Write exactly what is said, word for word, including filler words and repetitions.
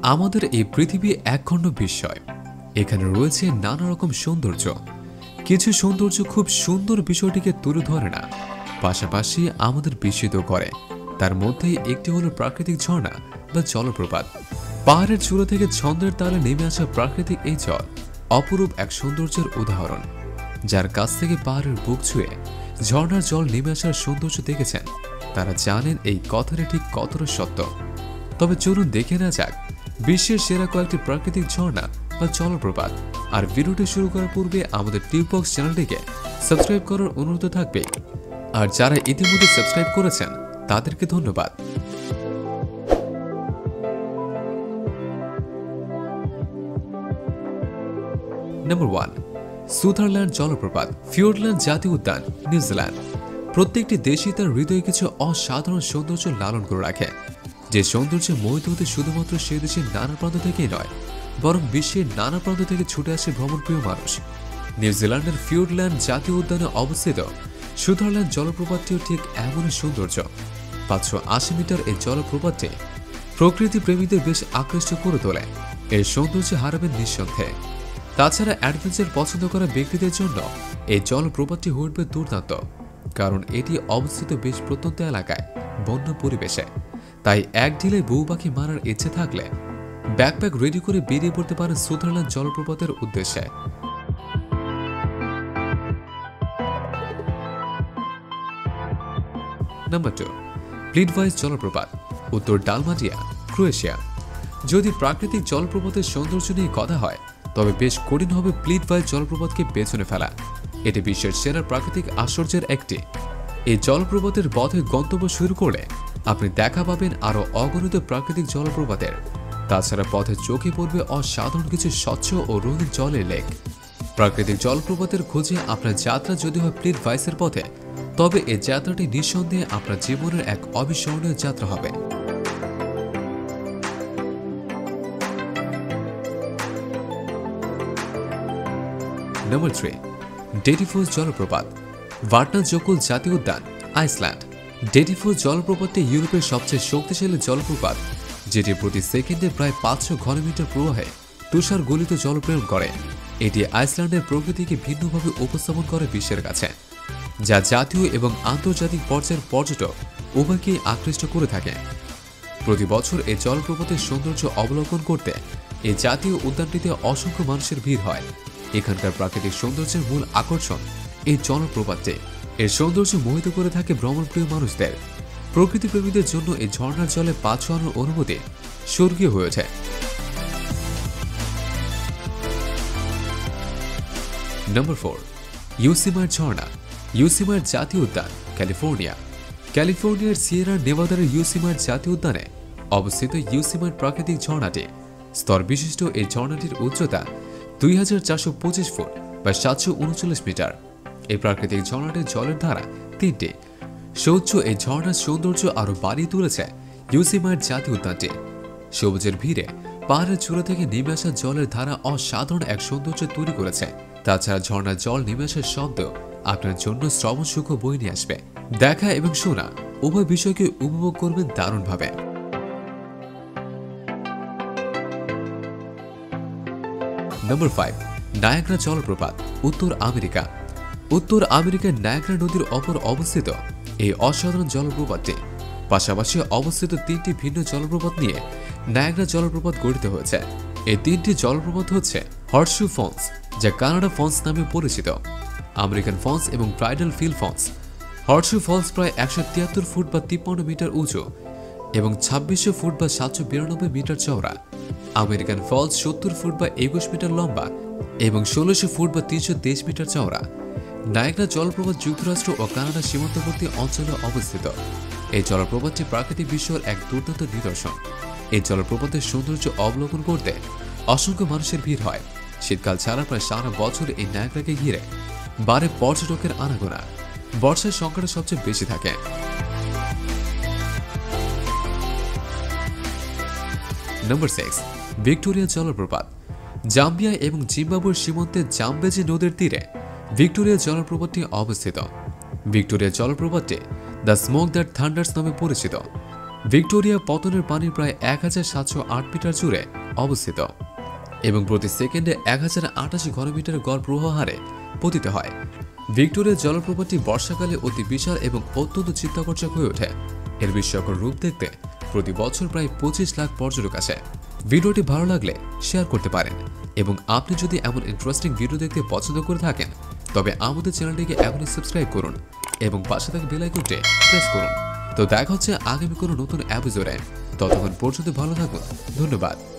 আমাদের এই পৃথিবী একখণ্ড বিস্ময়। এখানে রয়েছে নানা রকম সৌন্দর্য। কিছু সৌন্দর্য খুব সুন্দর বিষয়টিকে তুলে ধরে না, পাশাপাশি আমাদের বিস্মিত করে। তার মধ্যেই একটি হলো প্রাকৃতিক ঝর্ণা বা জলপ্রপাত। পাহাড়ের চূড়া থেকে ছন্দের তালে নেমে আসা প্রাকৃতিক এই জল অপরূপ এক সৌন্দর্যের উদাহরণ। যার কাছ থেকে পাহাড়ের বুক ছুঁয়ে ঝর্ণার জল নেমে আসার সৌন্দর্য দেখেছেন, তারা জানেন এই কথাটা ঠিক কতটা সত্য। তবে চলুন দেখে না যাক বিশ্বের সেরা কয়েকটি প্রাকৃতিক ঝর্ণা বা জলপ্রপাত। আর ভিডিওটি শুরু করার পূর্বে আমাদের টিপবক্স চ্যানেলটিকে সাবস্ক্রাইব করার অনুরোধ থাকবে। আর যারা ইতিমধ্যে সাবস্ক্রাইব করেছেন তাদেরকে ধন্যবাদ। নাম্বার ওয়ান, সুথারল্যান্ড জলপ্রপাত, ফিওর্ডল্যান্ড জাতীয় উদ্যান, নিউজিল্যান্ড। প্রত্যেকটি দেশই তার হৃদয়ে কিছু অসাধারণ সৌন্দর্য লালন করে রাখে, যে সৌন্দর্যে মোহিত হতে শুধুমাত্র সে দেশের নানা প্রান্ত থেকেই নয়, বরং বিশ্বের নানা প্রান্ত থেকে ছুটে আসে ভ্রমণপ্রিয় মানুষ। নিউজিল্যান্ডের ফিওর্ডল্যান্ড জাতীয় উদ্যানে অবস্থিত সুথারল্যান্ড জলপ্রপাতটিও ঠিক এমনই সৌন্দর্য। পাঁচশো আশি মিটার এই জলপ্রপাতটি প্রকৃতি প্রেমীদের বেশ আকৃষ্ট করে তোলে। এর সৌন্দর্য হারাবেন নিঃসন্দেহে। তাছাড়া অ্যাডভেঞ্চার পছন্দ করা ব্যক্তিদের জন্য এই জলপ্রপাতটি হয়ে উঠবে দুর্দান্ত, কারণ এটি অবস্থিত বেশ প্রত্যন্ত এলাকায়, বন্য পরিবেশে। তাই এক ঢিলে বউ পাখি মারার ইচ্ছে থাকলে ব্যাকপ্যাক রেডি করে বেরিয়ে পড়তে পারেন সুথারল্যান্ড জলপ্রপাতের উদ্দেশ্যে। নাম্বার টু, প্লিডভাইস জলপ্রপাত, উত্তর ডালমাটিয়া, ক্রোয়েশিয়া। যদি প্রাকৃতিক জলপ্রপাতের সৌন্দর্য নিয়ে কথা হয়, তবে বেশ কঠিন হবে প্লিডভাইস জলপ্রপাতকে পেছনে ফেলা। এটি বিশ্বের সেরা প্রাকৃতিক আশ্চর্যের একটি। এই জলপ্রপাতের পথে গন্তব্য শুরু করলে আপনি দেখা পাবেন আরও অগণিত প্রাকৃতিক জলপ্রপাতের। তাছাড়া পথে চোখে পড়বে অসাধারণ কিছু স্বচ্ছ ও রঙিন জলের লেক। প্রাকৃতিক জলপ্রপাতের খোঁজে আপনার যাত্রা যদি হয় প্লিডভাইসের পথে, তবে এই যাত্রাটি নিঃসন্দেহে আপনার জীবনের এক অবিস্মরণীয় যাত্রা হবে। নাম্বার থ্রি, ডেটিফোস জলপ্রপাত, ভার্টনাজোকুল জাতীয় উদ্যান, আইসল্যান্ড। ডেটিফোস জলপ্রপাতটি ইউরোপের সবচেয়ে শক্তিশালী জলপ্রপাত, যেটি প্রতি সেকেন্ডে প্রায় পাঁচশো ঘনমিটার প্রবাহে তুষার গলিত জল প্রেরণ করে। এটি আইসল্যান্ডের প্রকৃতিকে ভিন্নভাবে উপস্থাপন করে বিশ্বের কাছে, যা জাতীয় এবং আন্তর্জাতিক পর্যায়ের পর্যটক উভয়কেই আকৃষ্ট করে থাকে। প্রতি বছর এই জলপ্রপাতের সৌন্দর্য অবলোকন করতে এই জাতীয় উদ্যানটিতে অসংখ্য মানুষের ভিড় হয়। এখানকার প্রাকৃতিক সৌন্দর্যের মূল আকর্ষণ এই জলপ্রপাতটি। এর সৌন্দর্য মোহিত করে থাকে ভ্রমণপ্রিয় মানুষদের। প্রকৃতি প্রেমীদের জন্য এই ঝর্ণার জলে পা ছোঁয়ানোর অনুভূতি স্বর্গীয় হয়ে ওঠে। নাম্বার ফোর, ইয়োসেমাইট ঝর্ণা, ইয়োসেমাইট জাতীয় উদ্যান, ক্যালিফোর্নিয়া। ক্যালিফোর্নিয়ার সিয়েরা নেভাদার ইয়োসেমাইট জাতীয় উদ্যানে অবস্থিত ইয়োসেমাইট প্রাকৃতিক ঝর্ণাটি স্তর বিশিষ্ট। এই ঝর্ণাটির উচ্চতা দুই হাজার চারশো পঁচিশ ফুট বা সাতশো উনচল্লিশ মিটার। এই প্রাকৃতিক ঝর্ণাটির জলের ধারা তিনটি। সৌচ্চ এই ঝর্ণার সৌন্দর্য আরও বাড়িয়ে তুলেছে ইয়োসেমাইট জাতীয় উদ্যানটি। সবুজের ভিড়ে পাহাড়ের চূড়া থেকে নেমে আসা জলের ধারা অসাধারণ এক সৌন্দর্য তৈরি করেছে। তাছাড়া ঝর্ণার জল নেমে আসার শব্দ আপনার জন্য শ্রবণ সুখ বয়ে নিয়ে আসবে। দেখা এবং শোনা উভয় বিষয়কে উপভোগ করবেন দারুণভাবে। নাম্বার ফাইভ, নায়াগ্রা জলপ্রপাত, উত্তর আমেরিকা। উত্তর আমেরিকার নায়াগ্রা নদীর অপর অবস্থিত এই অসাধারণ জলপ্রপাতটি পাশাপাশি অবস্থিত তিনটি ভিন্ন জলপ্রপাত নিয়ে নায়াগ্রা জলপ্রপাত গঠিত হয়েছে। এই তিনটি জলপ্রপাত হচ্ছে হর্সশু ফলস, যা কানাডা ফলস নামে পরিচিত, আমেরিকান ফলস এবং bridal veil falls. Horseshoe falls প্রায় একশো তিয়াত্তর ফুট বা তিপ্পান্ন মিটার উঁচু এবং ছাব্বিশশো ফুট বা সাতশো বিরানব্বই মিটার চওড়া। আমেরিকান ফলস সত্তর ফুট বা একুশ মিটার লম্বা এবং ষোলোশো ফুট বা তিনশো তেইশ মিটার চওড়া। নায়াগ্রা জলপ্রপাত যুক্তরাষ্ট্র ও কানাডা সীমান্তবর্তী অঞ্চলে অবস্থিত। এই জলপ্রপাতটি প্রাকৃতিক বিস্ময়ের এক দুর্দান্ত নিদর্শন। এই জলপ্রপাতের সৌন্দর্য অবলোকন করতে অসংখ্য মানুষের ভিড় হয়। শীতকাল ছাড়া প্রায় সারা বছর এই নায়াগ্রাকে ঘিরে বারে পর্যটকের আনাগোনা। বর্ষার সংখ্যাটা সবচেয়ে বেশি থাকে। নাম্বার সিক্স, ভিক্টোরিয়া জলপ্রপাত, জাম্বিয়া এবং জিম্বাবুয়ের সীমান্তে জাম্বেজি নদীর তীরে ভিক্টোরিয়া জলপ্রপাতটি অবস্থিত। ভিক্টোরিয়া জলপ্রপাতটি দ্য স্মোক দ্যাট থান্ডার্স নামে পরিচিত। ভিক্টোরিয়া পতনের পানি প্রায় এক হাজার সাতশো আট মিটার জুড়ে অবস্থিত এবং প্রতি সেকেন্ডে এক হাজার আটাশি ঘনমিটার গড় প্রবাহ হারে পতিত হয়। ভিক্টোরিয়া জলপ্রপাতটি বর্ষাকালে অতি বিশাল এবং অত্যন্ত চিত্তাকর্ষক হয়ে ওঠে। এর বিস্ময়কর রূপ দেখতে প্রতি বছর প্রায় পঁচিশ লাখ পর্যটক আসে। ভিডিওটি ভালো লাগলে শেয়ার করতে পারেন এবং আপনি যদি এমন ইন্টারেস্টিং ভিডিও দেখতে পছন্দ করে থাকেন তবে আমাদের চ্যানেলটিকে এখনই সাবস্ক্রাইব করুন এবং পাশে থাকা বেল আইকনটি প্রেস করুন। তো দেখা হচ্ছে আগামী কোনো নতুন এপিসোডে। ততক্ষণ পর্যন্ত ভালো থাকুন। ধন্যবাদ।